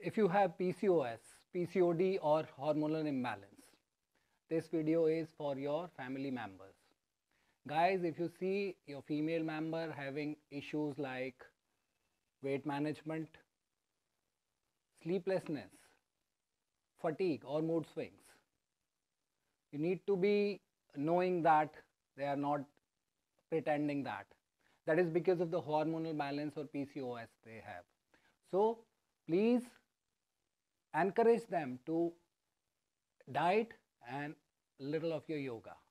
If you have PCOS, PCOD or hormonal imbalance, this video is for your family members. Guys, if you see your female member having issues like weight management, sleeplessness, fatigue or mood swings, you need to be knowing that they are not pretending that. That is because of the hormonal balance or PCOS they have. So please encourage them to diet and little of your yoga.